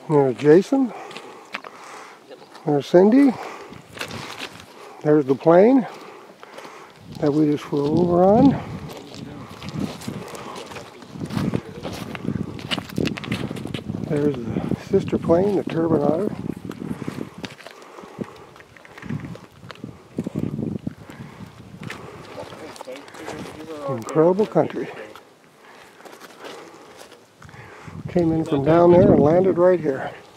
There's Jason. There's Cindy. There's the plane that we just flew over on. There's the sister plane, the Turbinator. Incredible country. Came in from down there and landed right here.